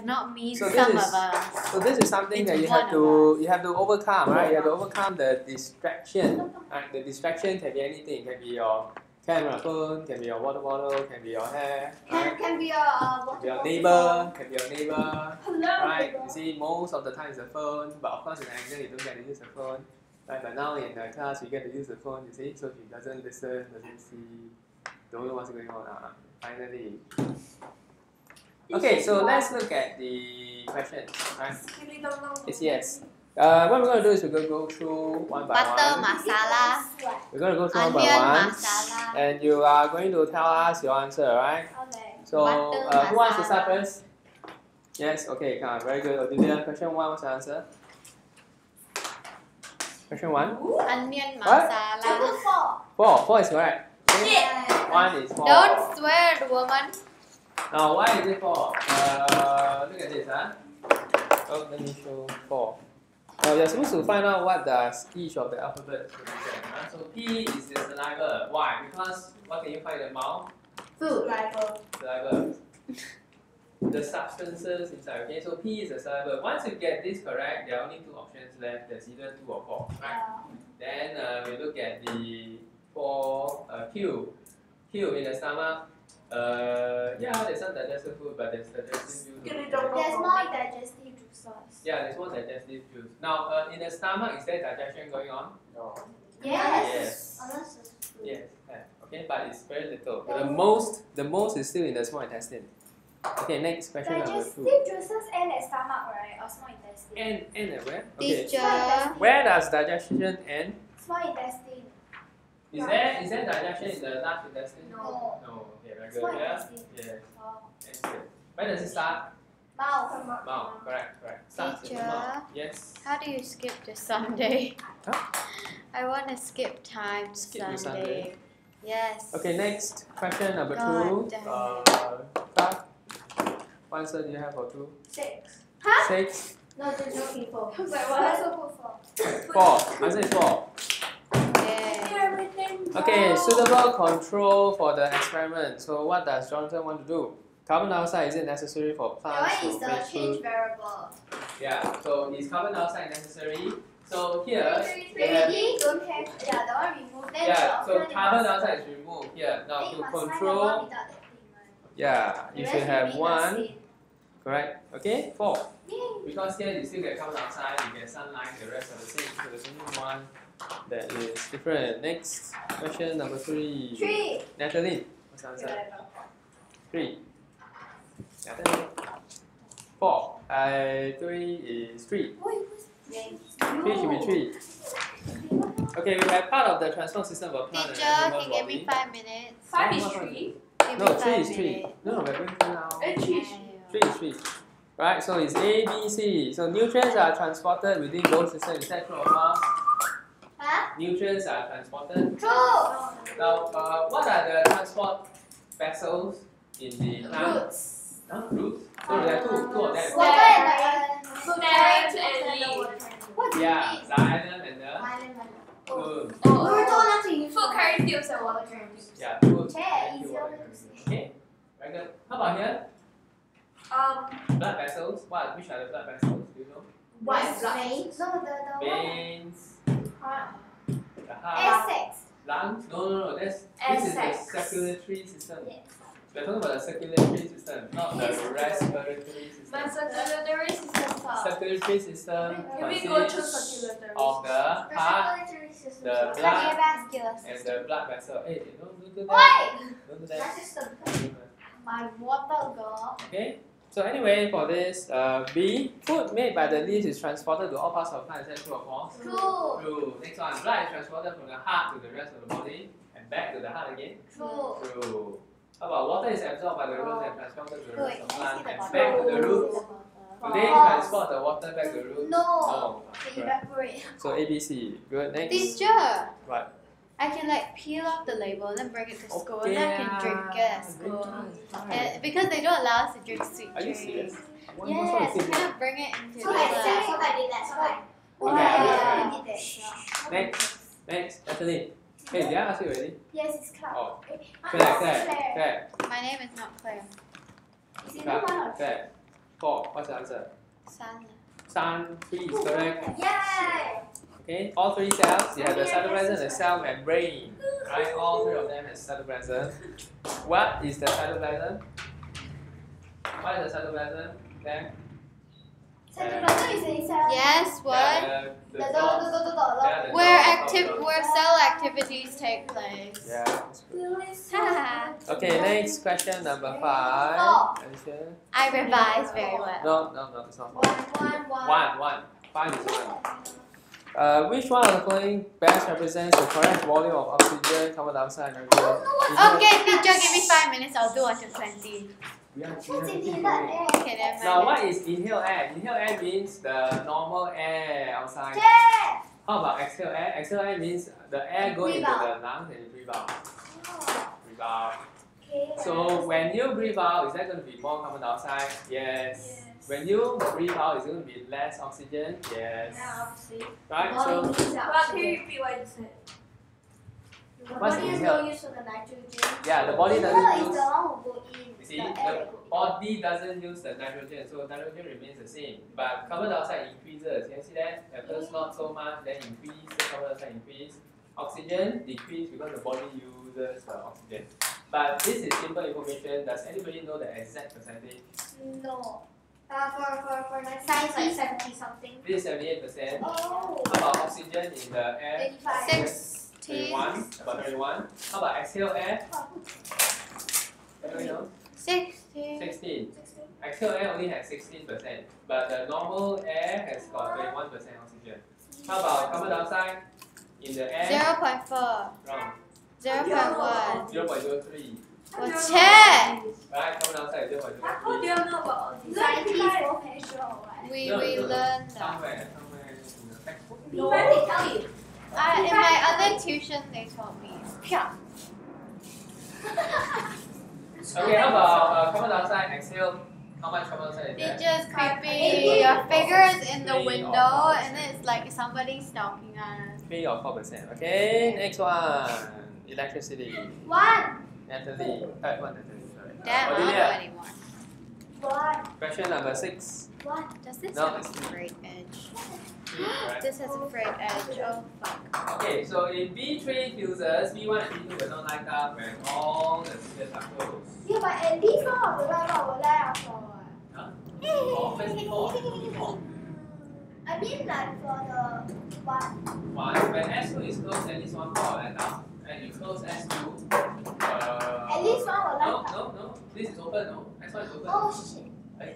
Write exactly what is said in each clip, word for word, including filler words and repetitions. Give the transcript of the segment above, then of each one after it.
not me, So some this is, of us. So this is something It's that you one have of to you have to overcome, right? You have to overcome the distraction. Right? The distraction can be anything. Can be your camera phone, can be your water bottle, can be your hair, right? Can, can be your uh, Can be your neighbor, can be your neighbor, right? You see, most of the time it's the phone, but of course in exam you don't get to use the phone, right? But now in the class you get to use the phone. You see, so she doesn't listen, doesn't see, don't know what's going on. Uh, finally. Okay, so let's look at the question, right? It's yes. Uh, what we're going to do is we're going to go through one by Butter one. masala, We're going to go through one onion by one. masala. And you are going to tell us your answer, right? Okay. So, Butter uh, who wants to start masala. first? Yes, okay, come on, very good. Olivia, question one, what's the answer? Question one? Onion What? masala. Four. Four, four is correct. Okay? Yeah. One is four. Don't swear, woman. Now, why is it four? Uh, look at this, huh? Oh, let me show four. Now, you're supposed to find out what does each of the alphabets represent. Huh? So, P is the saliva. Why? Because what can you find in the mouth? Food. Saliva. Saliva. The substances inside. Okay, so P is the saliva. Once you get this correct, there are only two options left. There's either two or four, right? Yeah. Then uh, we look at the four uh, Q. Q in the stomach. Uh, yeah, there's some digestive food, but there's digestive juice. There's more digestive juices. Yeah, there's more digestive juice. Now, uh, in the stomach, is there digestion going on? No. Yes. Yes. Unless it's food. Yes. Yeah. Okay, but it's very little. But the most, the most is still in the small intestine. Okay, next question number Digestive two. juices end at stomach, right? Or small intestine? And and at where? Okay. Teacher. Where does digestion end? Small intestine. Is there is there digestion in the large intestine? No. No. Okay, very good. Small Yeah. intestine. Yes. Oh. That's good. Where does it start? Mouth. Mouth. Correct. Correct. Starts in the Teacher. mouth. Yes. How do you skip to Sunday? Huh? I want to skip time to Skip to Sunday. Sunday. Yes. Okay. Next question number God two. damn it. Uh, Clark, what answer do you have for two? Six. Huh? Six. No, there's no people. I was like, what? I also put four. Four. Answer is four. Yeah. Everything. Okay, suitable control for the experiment. So what does Jonathan want to do? Carbon dioxide, is it necessary for plants That one is to the make change food? variable. Yeah, so is carbon dioxide necessary? So here, we have, Ready? Don't have. Yeah, the one remove. Then yeah, the so alternate carbon must- dioxide is removed here. Now then to you must find the one control, without that thing, right? yeah, you The should rest have remain the one, same. correct? Okay, four. Yay. Because here you still get carbon dioxide, you get sunlight, the rest are the same. So there's only one that is different. Next question number three. Three. Natalie, what's the answer? Three. Natalie. Four. Uh, three is three. Three should be three. Okay, we have part of the transport system of plant and Teacher, animal can you give me body. five minutes? Five No, is what one? three. Give No, me three five is three. minutes. No, no, we're going through now. And three is Three is three. Right, so it's A, B, C. So nutrients are transported within both systems. Is that true or false? Huh? Nutrients are transported. True. Now, uh, what are the transport vessels in the plant? Roots. Huh? Roots? So there are two, two of them. Water and the Stem and and the leaf. water. What do you Yeah, mean? xylem and the Xylem and the- food. We were told not to use Food carry tubes and water carry tubes. Yeah, food. Okay, and easier water. to see. Okay, very good. How about here? Um, Blood vessels. What? Which are the blood vessels? Do you know? white blood. Veins. No, the the one. Veins, Heart. the heart, Essex. lungs. No, no, no. That's this is the Essex. circulatory system. Yes. We're talking about the circulatory system, not the respiratory system. My circulatory system part. Circulatory system Can we go through consists circulatory? of the The heart circulatory system. the blood Cardiovascular and system. the blood vessel. Hey, don't, don't do that. Why? Don't do Blood that. system. My water girl. Okay. So anyway, for this, uh, B, food made by the leaves is transported to all parts of the plant. Is that true or false? True. True. Next one, blood is transported from the heart to the rest of the body and back to the heart again. True. True. How about water is absorbed by the roots and transported to the rest Wait, of the can I see plant the and bottle? back to the roots? Do they False. transport the water back to the roots? No. No. They Correct. evaporate. So A, B, C. Good. Next. Teacher, What? I can like peel off the label and then bring it to school and Okay, then I can drink it at drink school. it. And because they don't allow us to drink sweet Are you drinks. serious? What- what's wrong Yes, with you you? cannot bring it into So the I did that. lab. So I did that. So I. Okay, I okay. did that. Next. Next. Natalie. Hey, did I ask you already? Yes, it's Cloud. Oh. Eh, ah, Claire, it's Claire, Claire. Claire, My name is not Claire. Is it the one Claire, or Claire. four. What's the answer? Sun. Sun, three is correct. Yay! Okay, all three cells, you have the cytoplasm and the cell membrane. Right, all three of them have cytoplasm. What is the cytoplasm? What is the cytoplasm? Then? Cytoplasm is inside. Yes, what? Yeah, the, The the dot, dots. dot, dot, dot, Yeah, dot. the Where dots active, of the- where cell activities take place. Yeah. that's good. Haha. Okay, next question number five. Four. Are you sure? I revise very well. No, no, no, it's not four. One, one, one. One, one. Five is one. Uh, which one of the following best represents the correct volume of oxygen, carbon dioxide, and nitrogen? Okay, teacher, give me five minutes. I'll do until twenty. We are, we What's are in keep the going. air? Okay, never Now, mind. what is inhale air? Inhale air means the normal air outside. Yeah. How about exhale air? Exhale air means the air go Breathe into out. the lungs and you breathe out. Breathe out. Okay. So when you breathe out, is there going to be more carbon dioxide? Yes. When you breathe out, is there going to be less oxygen? Yes. Right? So Body needs But can you oxygen. repeat what you said? The What's body has inhale? no use for the nitrogen. yeah, the body Inhale doesn't is use. the one who go in. You see, the the air go in. body doesn't use the nitrogen, so nitrogen remains the same. But carbon dioxide increases. You can see that at first not so much, then increase. Then carbon dioxide increase. Oxygen decrease because the body uses the oxygen. But this is simple information. Does anybody know the exact percentage? No. Uh, for for for nitrogen, it's like seventy something. This is seventy-eight percent. Oh. How about oxygen in the air? Eighty-five. Sixteen. thirty-one. About thirty-one. How about exhale air? Anybody know? Sixteen. sixteen. Exhale air only has sixteen percent, but the normal air has got twenty-one percent oxygen. How about carbon dioxide in the air? Zero point four. Wrong. Zero point one. zero point zero three. 我 check. Right? Carbon dioxide is zero point How zero do three. you know about all these? Scientists both very sure or what? We No, we no, learned that. Somewhere, somewhere in the textbook. No. Where they tell you? Uh, in my other tuition, they told me. Pia. Okay, how about uh, carbon dioxide exhale? How much carbon dioxide is It there? just creepy. Your finger is in the window, and then it's like somebody stalking us. three or four percent. Okay, next one. Electricity. One. Natalie. Third one, Natalie. Sorry. Damn, I don't know Olivia. anymore. One. Question number six. One. Does this No, have it's- a frayed edge? Right. This has a frayed edge. Oh fuck. Okay, so if B three fuses, B one and B two will not light up when all the switches are closed. Yeah, but at least one of the light bulb will light up for what? Huh? Four, first before. Before. I mean like for the one. One. When S two is closed, at least one power will light up. And you close S two. Uh, At least one will No, light up. no, no. This is open, no. S one is open. Oh shit. Hey.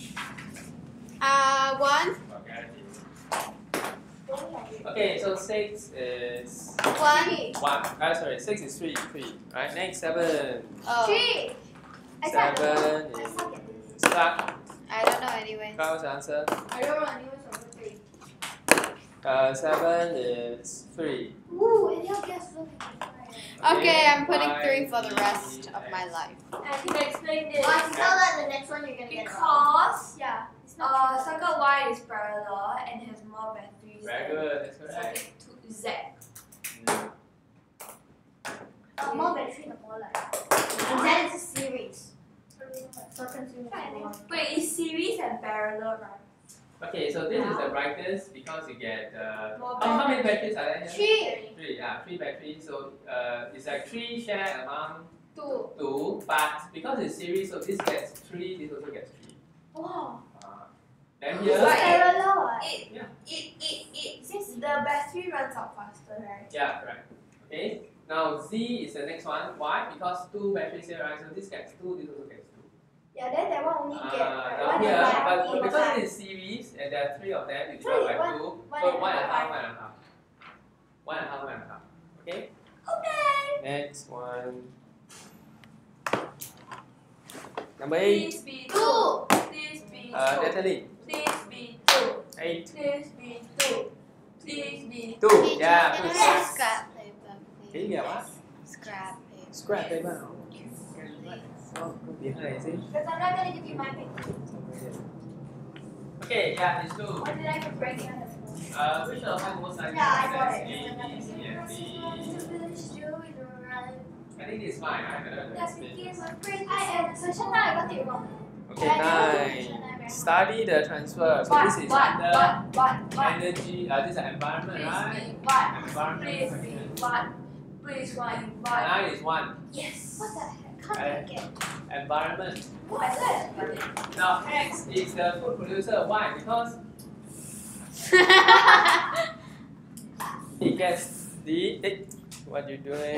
Uh, one. Okay. Don't like it. Okay, so six is One. one. Ah, sorry, six is three. Three. Right. Next seven. Oh. Three. I suck at Seven this. I is suck at this. Clark. I don't know anyway. Clark, what's the answer? I don't know anyone's over three. Uh, seven is three. Ooh, and your guess look at this. Okay, I'm putting Five, three for the rest three, of my X. life. I can explain this. Well, I can tell that the next one you're gonna get it wrong. Because Yeah. It's uh, not circle Y is parallel and has more batteries Very than good. That's correct. circle to Z. Mm. uh, more battery the more light. And then it's a series. So consuming more. Wait, is series and parallel, right? Okay, so this is the brightest because you get uh, More how, how many batteries are there here? Three. Three, yeah, three batteries. So uh, it's like three share among Two. two, but because it's series, so this gets three, this also gets three. Wow. Uh, then It's here, Right. parallel. what? It, Yeah. it, it, it, since the battery runs out faster, right? yeah, correct. Okay. Now Z is the next one. Why? Because two batteries here, right? So this gets two, this also gets two. Yeah, then that one only get Uh, right, down one here, and five, but eight, because five. it is series and there are three of them, you Sorry, divide by one- two. one So and one and a a half, half. one and a half. One and a half, one and a half. Okay? Okay. Next one. Number eight. Please be Two. two. Please be Uh, two. Natalie. Please be two. Eight. Please be two. Please be Two. Teacher, Yeah, can two. I have scrap paper, Can please? you get what? Scrap paper. Scrap paper. Please. Oh, go behind, see? Because I'm not gonna give you my picture. Okay, yeah, it's two. Or did I put break it on the floor? Uh, which of them most likely Yeah, I got represents it. A, B, C, and D? I think this is mine. I don't know. That's because my brain I am so now I got it wrong. Okay, nine. study the transfer. So What, this is what, under what, what, what? energy. Uh, this is environment, Please right? be what? Environment Please question. be what? Please one, what? Nine is one. Yes. What the heck? Can't Right. make it. Environment. What is that? Now X is the food producer. Why? Because he gets the. Eh, what you doing?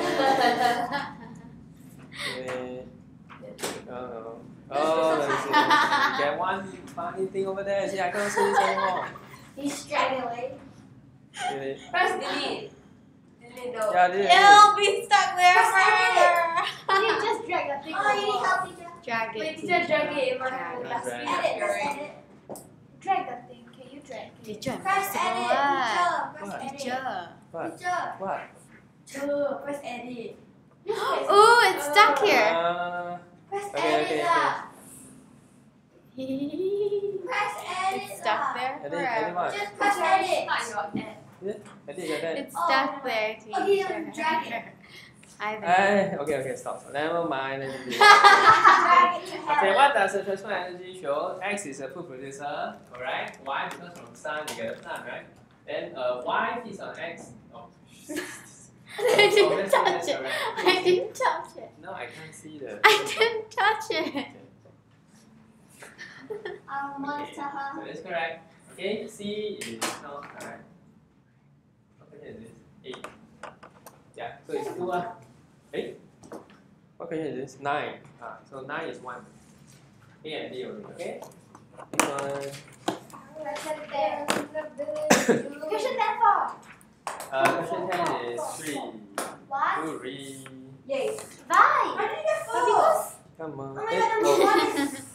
Eh, oh, oh, let me see. You get one funny thing over there. See, I can't see this anymore. He's straight away. Really? Press delete. Delete though. Yeah, this is It'll be stuck there Press forever. You just drag the thing. Oh, you need help, teacher. Drag Wait, it. teacher, drag it in my Drag hand. it. That's Drag it. Edit, press right. edit. Drag the thing. Can you drag it? Teacher, Press edit, what? teacher. Press What? edit. Teacher. what? Teacher. What? Teacher, press edit. Oh, it's stuck here. Uh, Press Okay, edit okay, lah. It's Press edit stuck lah. there edit, edit what? Just press edit. Not your ad. I think you got that. It's Oh, stuck never there, mind. Okay, teacher. then drag it. Ivan. Eh, okay, okay, stop. stop. Never mind. Let me do it. Drag it to hell. Okay, what does the transfer energy show? X is a food producer, correct? Y because from sun you get a plant, right? Then uh, Y feeds on X. Oh, I didn't oh, that's- touch that's it. correct. I didn't touch it. No, I can't see the. I didn't touch it. Um, monster, So huh? that's correct. Okay, C is not correct. What question is this? Eight. Yeah, so it's two. Uh, eight. What question is this? Nine. Ah, so nine is one. A and D only. Okay. This one. Press edit there. Question ten for. Uh, question ten is three. What? Three. Yay. Why? I didn't get four. Come on. Oh my Eh, god, number oh, one is.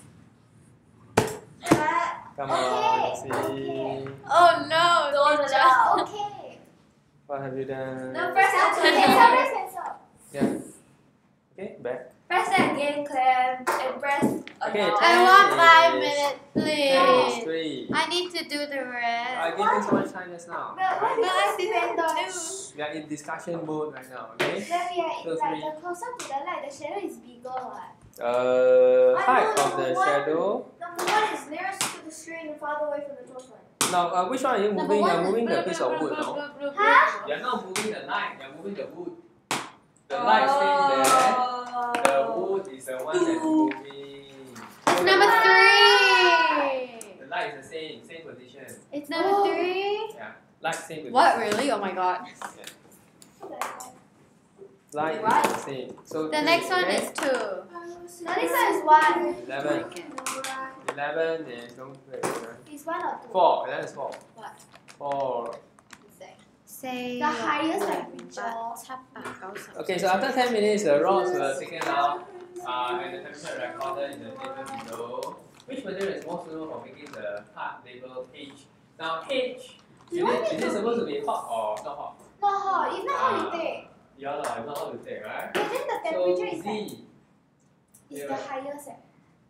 Uh, come Okay, on. See. okay. Oh no, Don't teacher. allow. Okay. What have you done? No, press Cancel, that cancel, again. press cancel. Yeah. Okay, back. Press that again, Clem, and press Okay, allow. I want five Yes. minutes, Ten is please. three. I need to do the I rest. gave you so much time just now. But what But I is didn't the do. We are in discussion mode right now, okay? Then we are So in, like three. the closer to the light, the shadow is bigger. What? Uh, I height know, of the what? shadow. Number one is nearest to the screen and farther away from the close one. Now, uh, which one are you Number moving? one You're is moving the blue, piece blue, of blue, wood, blue, no? blue, blue, Huh? You're not moving the light, you're moving the wood. The light stays there, the wood is the one that's moving. So the Number light- three. The light is the same, same position. It's number Oh. three. Yeah, light same position. What really? Oh my god. Light What? is the same. So The three, next one okay? is two. The next one is one. Eleven. Eleven is don't play, right? Is one or two? Four. Eleven is four. What? Four. Say The highest your temperature. name. Okay, so after ten minutes, the rods were taken out uh, and the temperature recorded in the table below. Which material is most suitable for making the part labeled H? Now H, is Do I it, need is it to supposed to be hot or not hot? Not hot. If not hot, Ah. you take. Yeah, lah, it's not hot to take, right? But then the So temperature is like, Z. is Yeah. the highest. Eh.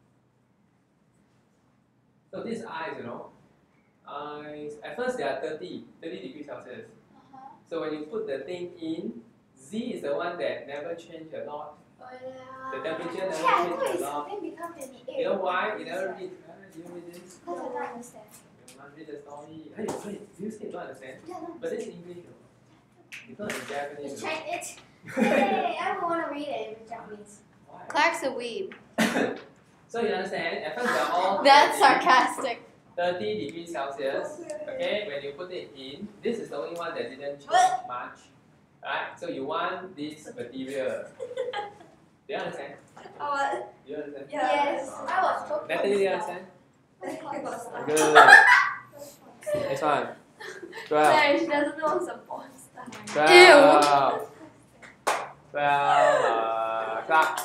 So this is eyes, you know. Eyes. At first they are thirty, thirty degrees Celsius. Uh-huh. So when you put the thing in, Z is the one that never change a lot. Oh, yeah. The temperature never Yeah, I change thought a it's lot. something become twenty-eight. You know why? You never read. Uh, you read this. Because I don't understand. You must read the story. Hey, wait, do you still don't understand? Yeah, no. But it's English though. It's not in Japanese. It's though. Chinese. Hey, I don't want to read it in Japanese. Why? Clark's a weeb. So you understand? At first they're all That's thirty sarcastic. thirty degrees Celsius. Okay, when you put it in, this is the only one that didn't change much. Right? So you want this material. Do you understand? Oh, Do you understand? Yes, I was so Natalie, do you close understand? now. Good. Next one. Twelve. Sorry, she doesn't know what's a porn star. Twelve. Twelve. Uh, clap.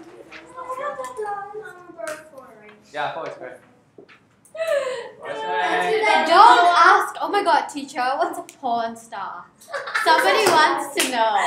Number four, right? Yeah, four is correct. Four is correct. Don't ask. Oh my god, teacher, what's a porn star? Somebody wants to know.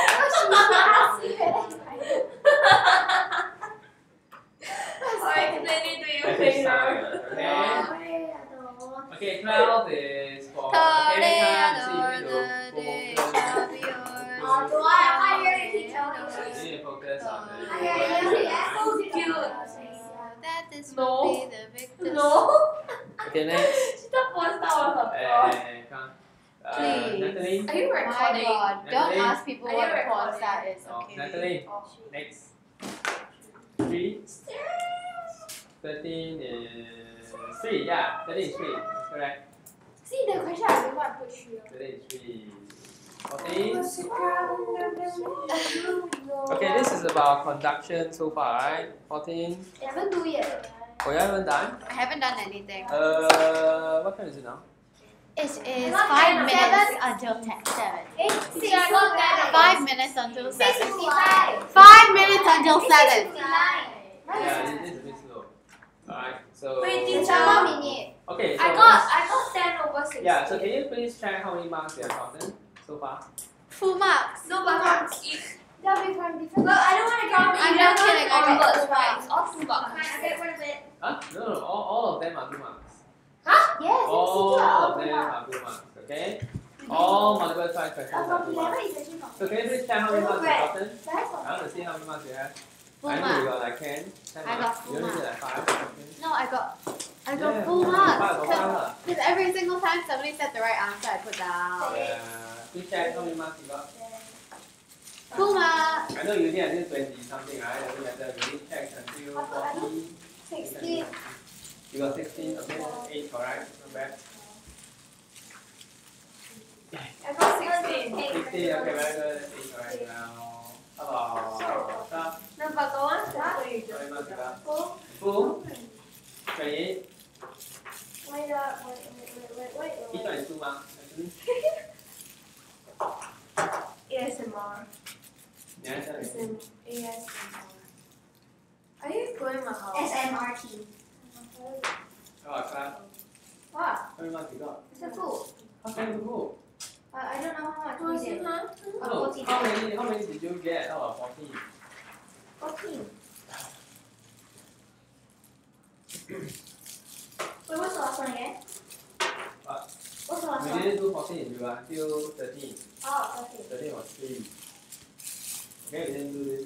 Alright, Natalie, do you That is favor? science, okay? Okay, twelve is for. Okay, Toreador, time. the See, day you shall need be to yours. Oh, do I? I hear it, teacher. focus. You need to focus on the. I hear it. So cute. That this No. will be the victor's No. Okay, next. She thought porn star was a Hey, porn. hey, come. Uh, Please. Natalie. Are you My recording? God, don't Natalie? ask people Are what you a porn recording? star is, Oh, okay? Natalie. Oh. Next. Three. Thirteen is three. Yeah, thirteen is three. That's correct. See the question I don't want to put you. Thirteen is three. Fourteen. Okay, this is about conduction so far, right? Fourteen. I haven't do yet. Oh, you haven't done? I haven't done anything. Uh, what time is it now? It is Not five ten, minutes seven. until ten, seven. Eight, six, not that. Five minutes until seven. sixty-five. Five minutes until seven. Yeah, this this is a bit slow. Alright, so. Wait, It's teacher. one more minute. Okay, so. I got I got ten over sixty. Yeah, so can you please check how many marks you have gotten so far? Full marks. No, but marks. If That'll be from different. well, I don't want to count. I'm not kidding, I got Robert's two right. marks. All two marks. I get rid of it. Huh? No, no, all, all of them are two marks. Yes, All all of them are two marks, okay? All multiple choice questions are two marks. is actually not. So can you please check how many marks you have gotten? That's I want to see how many marks you have. Full I know you marks. got like ten, ten I got marks. full You only marks. get like five. Okay. No, I got I got Yeah, full five, marks. five, five, five. Because every single time somebody said the right answer, I put down. Yeah. Please check how many marks you got. Full marks. I know you did until twenty something, right? Doesn't matter. You need check until forty. sixteen. You got sixteen, okay, that's eight, correct? Not bad. I got sixteen. sixteen, okay, very good. That's eight, correct. Now, how about stop? No, but the one that How many marks you got? full. Full? twenty-eight. Wait up. Wait, wait, wait, wait, Each wait. one is two marks, actually. A S M R. Yeah, that's right. A S M R. Are you going my house? S M R T. How about class? What? How many marks you got? It's a full. How can you go? Uh, I don't know how much Was we it did. huh? No, forty. how many, how many did you get out of fourteen? fourteen. Wait, what's the last one again? What? What's the last We one? didn't do fourteen, you are still thirteen. Oh, okay. thirteen was three. Okay, we didn't do this.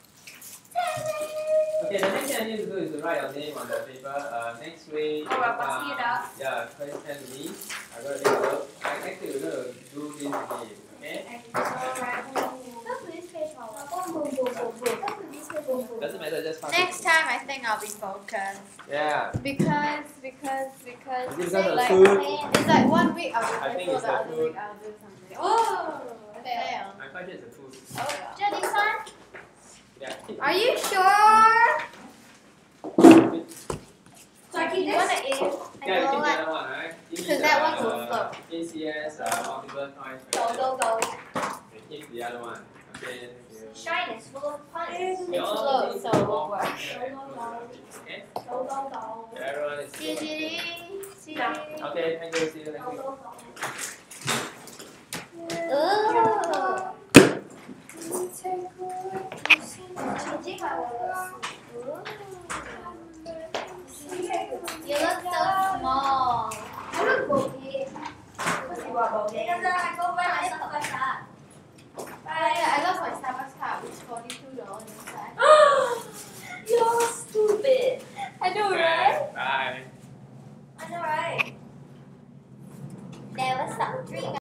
Okay, the next thing I need to do is to write your name on the paper. Uh, next week, Oh, we're passing it up. yeah, question ten to me. I'm gonna take a look. Like, next week we're gonna do this again. Okay? Go to this page, Mama. Boom, boom, boom, boom, boom. Go to this page, boom, boom. Doesn't matter, just pass Next it. time, I think I'll be focused. Yeah. Because, because, because, Is it it's because of like, food? it's like one week I'll do I think this, it's the the other food. week I'll do something. Oh, I failed. I'm quite sure it's the food. Oh, Joe, this one? Yeah. are you sure? So I keep this? Yeah, I you don't keep the like. other one, right? Give me Because that the, one will uh, flop. A C S uh, multiple choice Go, question. go, go. Okay, keep the other one. Okay, thank you. Shine is full of puns. We It's all slow, need so to it won't walk work. Okay? Go, go, go. Everyone is See, good. see, see. Okay, thank you. See you next Go, week. go, go. Oh. Changing my words.